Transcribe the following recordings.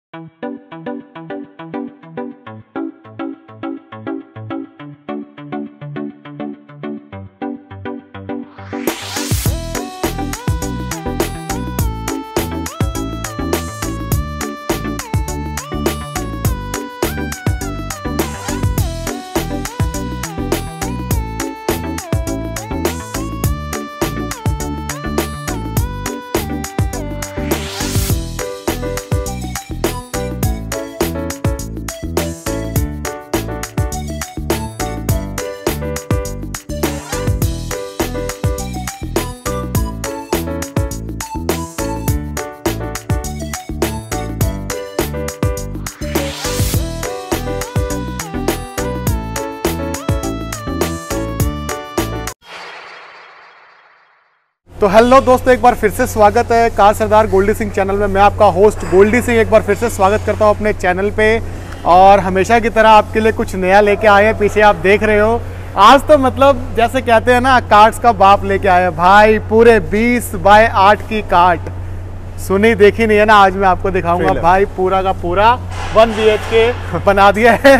तो हेलो दोस्तों, एक बार फिर से स्वागत है कार सरदार गोल्डी सिंह चैनल में। मैं आपका होस्ट गोल्डी सिंह एक बार फिर से स्वागत करता हूं अपने चैनल पे। और हमेशा की तरह आपके लिए कुछ नया लेके आए हैं। पीछे आप देख रहे हो, आज तो मतलब जैसे कहते हैं ना, कार्ट्स का बाप लेके आए हैं भाई। पूरे 20x8 की कार्ट सुनी देखी नहीं है ना, आज मैं आपको दिखाऊंगा भाई। पूरा का पूरा 1 BHK बना दिया है।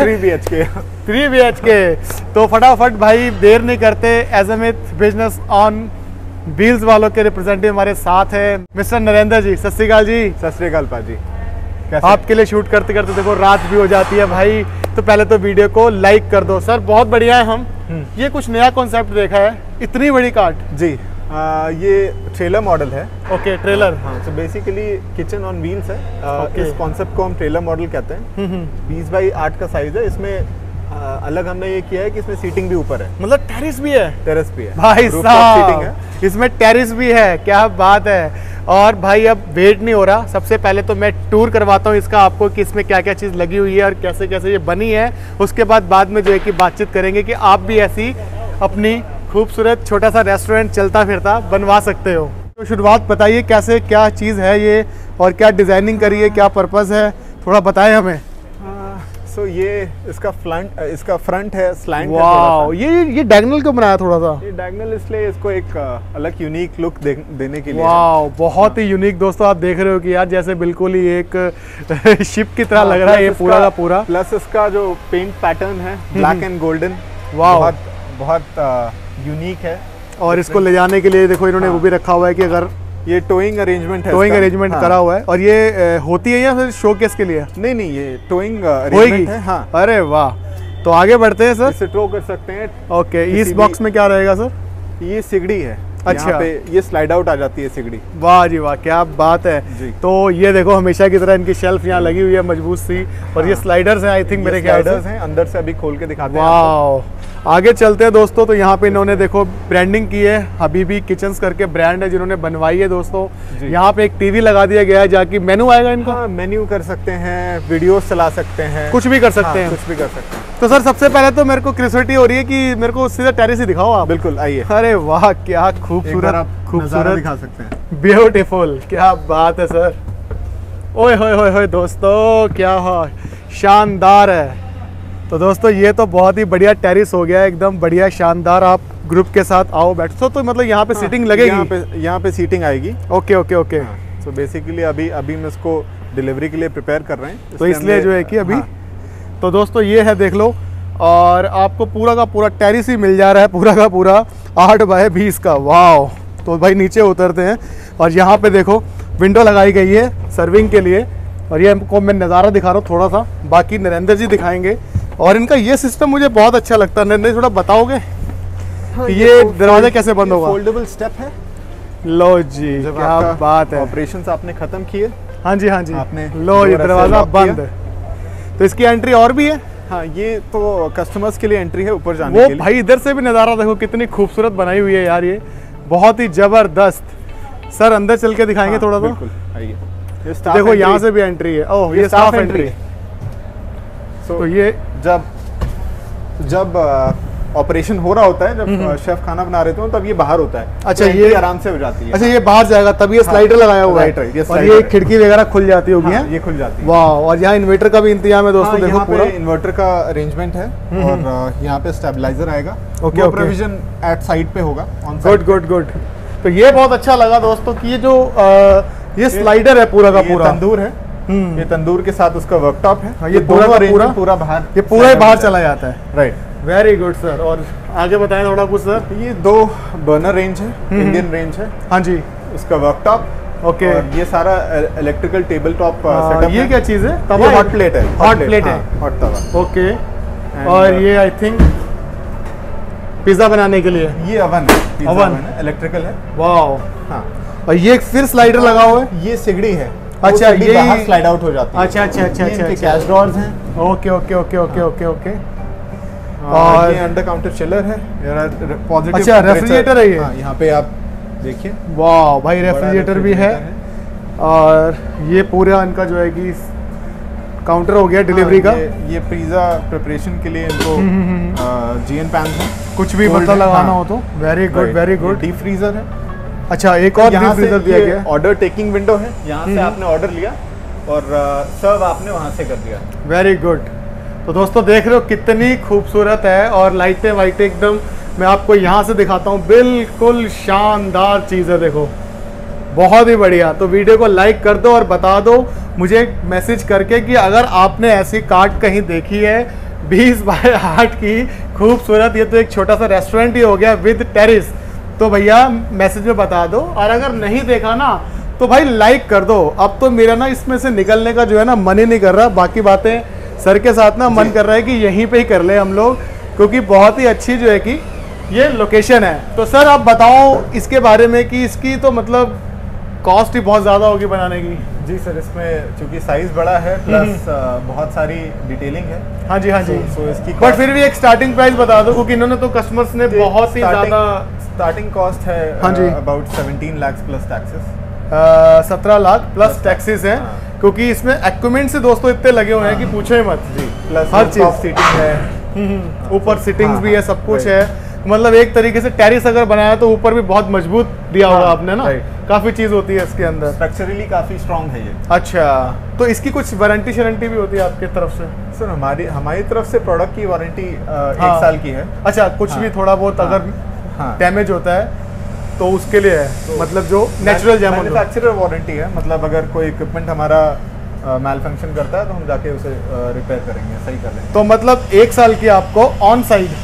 3 BHK। तो फटाफट भाई देर नहीं करते, एज़मिथ बिजनेस ऑन व्हील्स वालों के रिप्रेजेंटेटिव हमारे साथ है मिस्टर नरेंद्र जी। सत श्री अकाल जी। सत श्री अकाल पाजी। आपके लिए शूट करते करते देखो रात भी हो जाती है भाई। तो पहले तो वीडियो को लाइक कर दो सर, बहुत बढ़िया है। हम ये कुछ नया कॉन्सेप्ट देखा है, इतनी बड़ी कार्ट जी। ये ट्रेलर मॉडल है। Okay, trailer. हाँ, तो बेसिकली किचन ऑन व्हील्स है। इस कॉन्सेप्ट को हम ट्रेलर मॉडल कहते हैं। 20x8 का साइज है। इसमें अलग हमने ये किया है कि इसमें सीटिंग भी ऊपर है, मतलब टेरिस भी है। टेरेस भी है भाई साहब, इसमें टेरिस भी है, क्या बात है। और भाई अब वेट नहीं हो रहा, सबसे पहले तो मैं टूर करवाता हूँ इसका आपको कि इसमें क्या क्या चीज़ लगी हुई है और कैसे कैसे ये बनी है। उसके बाद में जो है कि बातचीत करेंगे कि आप भी ऐसी अपनी खूबसूरत छोटा सा रेस्टोरेंट चलता फिरता बनवा सकते हो। तो शुरुआत बताइए, कैसे क्या चीज़ है ये और क्या डिज़ाइनिंग करी है, क्या पर्पज़ है, थोड़ा बताएं हमें। तो ये इसका फ्रंट है स्लैंट। वाओ, ये डायगोनल क्यों बनाया थोड़ा सा? ये डायगोनल इसलिए इसको एक अलग यूनिक लुक देने के लिए। वाओ, बहुत ही यूनिक दोस्तों। आप देख रहे हो कि यार जैसे बिल्कुल ही एक शिप की तरह लग रहा है ये पूरा का पूरा। प्लस इसका जो पेंट पैटर्न है ब्लैक एंड गोल्डन, वाओ, बहुत यूनिक है। और इसको ले जाने के लिए देखो इन्होंने वो भी रखा हुआ है कि अगर ये टोइंग अरेंजमेंट है। टोइंग अरेंजमेंट करा हुआ है। और ये होती है या फिर शोकेस के लिए? नहीं, ये टोइंग अरेंजमेंट है। हाँ। अरे वाह, तो आगे बढ़ते हैं सर। इसे टो कर सकते हैं। ओके, इस बॉक्स में क्या रहेगा सर? ये सिगड़ी है। अच्छा, यहाँ पे ये स्लाइड आउट आ जाती है सिगड़ी। वाह जी वाह, क्या बात है जी। तो ये देखो हमेशा की तरह इनकी शेल्फ यहाँ लगी हुई है मजबूत सी। और ये स्लाइडर्स हैं, आई थिंक मेरे ख्याल से अंदर से अभी खोल के दिखाते हैं। वाह, आगे चलते हैं दोस्तों। तो यहाँ पे इन्होंने देखो ब्रांडिंग की है, हबीबी किचन्स करके ब्रांड है जिन्होंने बनवाई है दोस्तों। यहाँ पे एक टीवी लगा दिया गया है, जाके मेनू आएगा इनका। हाँ, मेन्यू कर सकते हैं, वीडियोस चला सकते हैं, कुछ भी कर सकते हैं। कुछ भी कर सकते हैं। तो सर सबसे पहले तो मेरे को क्यूरियोसिटी हो रही है कि मेरे को सीधा टेरेस ही दिखाओ आप। बिल्कुल, आइए। अरे वाह, क्या खूबसूरत दिखा सकते हैं। ब्यूटीफुल, क्या बात है सर। ओए होए होए होए दोस्तों, क्या शानदार है। तो दोस्तों ये तो बहुत ही बढ़िया टेरिस हो गया, एकदम बढ़िया शानदार। आप ग्रुप के साथ आओ बैठो तो मतलब यहाँ पे सीटिंग लगेगी। यहाँ पे सीटिंग आएगी। Okay okay okay. तो बेसिकली अभी हम इसको डिलीवरी के लिए प्रिपेयर कर रहे हैं, तो इसलिए जो है कि अभी तो दोस्तों ये है, देख लो। और आपको पूरा का पूरा टेरिस ही मिल जा रहा है, पूरा का पूरा 8x20 का। वाह, तो भाई नीचे उतरते हैं और यहाँ पे देखो विंडो लगाई गई है सर्विंग के लिए। और ये हमको मैं नज़ारा दिखा रहा हूँ थोड़ा सा, बाकी नरेंद्र जी दिखाएंगे। और इनका ये सिस्टम मुझे बहुत अच्छा लगता है। नरेंद्र थोड़ा बताओगे कि ये दरवाजा कैसे बंद होगा? फोल्डेबल स्टेप है। लो जी, क्या बात है। ऑपरेशंस आपने खत्म किए। हाँ जी हाँ जी, आपने लो ये दरवाजा बंद। तो इसकी एंट्री और भी है? हाँ, ये तो कस्टमर्स के लिए एंट्री है ऊपर जाने के लिए। भाई इधर से भी नज़ारा देखो, कितनी खूबसूरत बनाई हुई है यार, ये बहुत ही जबरदस्त। सर अंदर चल के दिखाएंगे थोड़ा सा। आइए, देखो यहाँ से भी एंट्री है। ओह, ये स्टाफ एंट्री। तो ये जब ऑपरेशन हो रहा होता है, जब शेफ खाना बना रहे हो तब ये बाहर होता है। अच्छा, तो ये आराम से हो जाती है। अच्छा, ये बाहर जाएगा तब ये स्लाइडर लगाया हुआ है। और ये खिड़की वगैरह खुल जाती होगी। ये खुल जाती है। वाह, और यहाँ इन्वर्टर का भी इंतजाम है दोस्तों। देखो पूरा इन्वर्टर का अरेंजमेंट है। और यहाँ पे स्टेबलाइजर आएगा। ओके, प्रोविजन एट साइड पे होगा। Good good good. तो ये बहुत अच्छा लगा दोस्तों कि ये जो ये स्लाइडर है पूरा का पूरा। तंदूर है। ये तंदूर के साथ उसका वर्कटॉप है। हाँ, ये पूरा बाहर, ये पूरा ही बाहर चला जाता है। Right, very good sir. और आगे बताएं थोड़ा कुछ सर। ये 2 बर्नर रेंज है, इंडियन रेंज है। हाँ जी, इसका वर्कटॉप, ओके। ये सारा इलेक्ट्रिकल टेबल टॉप सेटअप। ये क्या चीज़ है? तवा, हॉट प्लेट है। हॉट प्लेट है, हॉट तवा। ओके। और ये आई थिंक पिज्जा बनाने के लिए ये अवन है, अवन है, इलेक्ट्रिकल है। वाओ। हाँ, और ये फिर स्लाइडर लगा हुआ है। ये सिगड़ी है। अच्छा, ये बाहर स्लाइड आउट हो जाती है। अच्छा अच्छा अच्छा अच्छा, कैश ड्रॉर्स हैं। Okay okay okay okay okay okay. और ये अंडर काउंटर चिलर है, पॉजिटिव। अच्छा, रेफ्रिजरेटर है ये। हाँ, यहाँ पे आप देखिए। वाह भाई, रेफ्रिजरेटर भी है। और ये पूरा इनका जो है कि काउंटर हो गया डिलीवरी का। ये पिज्जा प्रिपरेशन के लिए इनको जीएन पैन है, कुछ भी मतलब लगाना हो तो। Very good very good. Deep freezer है। अच्छा, एक और डीप फ्रीजर दिया गया है। ऑर्डर टेकिंग विंडो है, यहाँ से आपने ऑर्डर लिया और सर्व आपने वहाँ से कर दिया। Very good. तो दोस्तों देख रहे हो कितनी खूबसूरत है, और लाइटें वाइटें एकदम, मैं आपको यहाँ से दिखाता हूँ, बिल्कुल शानदार चीज़ है। देखो बहुत ही बढ़िया। तो वीडियो को लाइक कर दो और बता दो मुझे मैसेज करके कि अगर आपने ऐसी कार्ट कहीं देखी है 20 बाय 8 की खूबसूरत। ये तो एक छोटा सा रेस्टोरेंट ही हो गया विद टेरिस। तो भैया मैसेज में बता दो, और अगर नहीं देखा ना तो भाई लाइक कर दो। अब तो मेरा ना इसमें से निकलने का जो है ना मन ही नहीं कर रहा। बाकी बातें सर के साथ ना मन कर रहा है कि यहीं पे ही कर ले हम लोग, क्योंकि बहुत ही अच्छी जो है कि ये लोकेशन है। तो सर आप बताओ इसके बारे में कि इसकी तो मतलब कॉस्ट ही बहुत ज़्यादा होगी बनाने की। जी सर, इसमें चूंकि साइज बड़ा है प्लस बहुत सारी डिटेलिंग है। हाँ जी हाँ जी। सो इसकी बट फिर भी एक स्टार्टिंग प्राइस बता दो, क्योंकि इन्होंने तो कस्टमर्स ने बहुत ही ज़्यादा। स्टार्टिंग कॉस्ट है हाँ जी, about 17 lakh plus taxes. 17 lakh plus taxes हैं। क्योंकि इसमें इक्विपमेंट से दोस्तों इतने लगे हुए हैं कि पूछो ही मत जी। प्लस हर चीज़, सीटिंग है, ऊपर सिटिंग्स भी है, सब कुछ है। मतलब एक तरीके से टेरिस अगर बनाया तो ऊपर भी बहुत मजबूत दिया होगा आपने ना। काफी चीज होती है इसके अंदर, स्ट्रक्चरली काफी स्ट्रांग है ये। अच्छा, तो इसकी कुछ वारंटी शारंटी भी होती है आपकी तरफ से? सर हमारी तरफ से प्रोडक्ट की वारंटी 1 साल की है। अच्छा, कुछ भी थोड़ा बहुत अगर डैमेज होता है तो उसके लिए है, तो मतलब जो नेचुरल जैम मैन्युफैक्चरर वारंटी है। मतलब अगर कोई इक्विपमेंट हमारा मैलफंक्शन करता है तो हम जाके उसे रिपेयर करेंगे, सही कर देंगे। तो मतलब 1 साल की आपको ऑन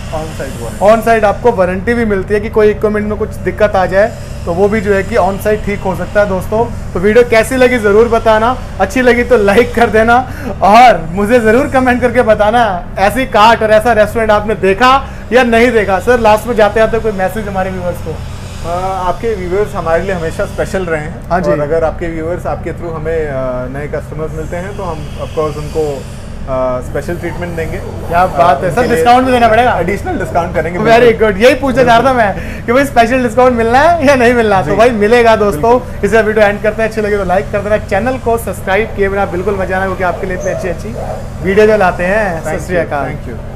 साइड आपको वारंटी भी मिलती है कि कोई इक्विपमेंट में कुछ दिक्कत आ जाए तो वो भी जो है कि ऑन साइड ठीक हो सकता है। दोस्तों तो वीडियो कैसी लगी ज़रूर बताना, अच्छी लगी तो लाइक कर देना, और मुझे ज़रूर कमेंट करके बताना ऐसी कार्ट और ऐसा रेस्टोरेंट आपने देखा या नहीं देखा। सर लास्ट में जाते आते कोई मैसेज हमारे व्यूअर्स को? आपके व्यूअर्स हमारे लिए हमेशा स्पेशल रहे हैं। हाँ जी। और अगर आपके व्यूअर्स आपके थ्रू हमें नए कस्टमर्स मिलते हैं तो हम ऑफकोर्स उनको स्पेशल ट्रीटमेंट देंगे। क्या बात है सर, डिस्काउंट भी देना पड़ेगा? एडिशनल डिस्काउंट करेंगे। वेरी गुड, यही पूछना चाह रहा था मैं कि भाई स्पेशल डिस्काउंट मिलना है या नहीं मिलना। तो भाई मिलेगा दोस्तों। इसे वीडियो एंड करते हैं, अच्छी लगे तो लाइक कर देना, चैनल को सब्सक्राइब किए बिना बिल्कुल मत जाना, क्योंकि आपके लिए इतनी अच्छी वीडियो जो लाते हैं। सत श्री अकाल। Thank you.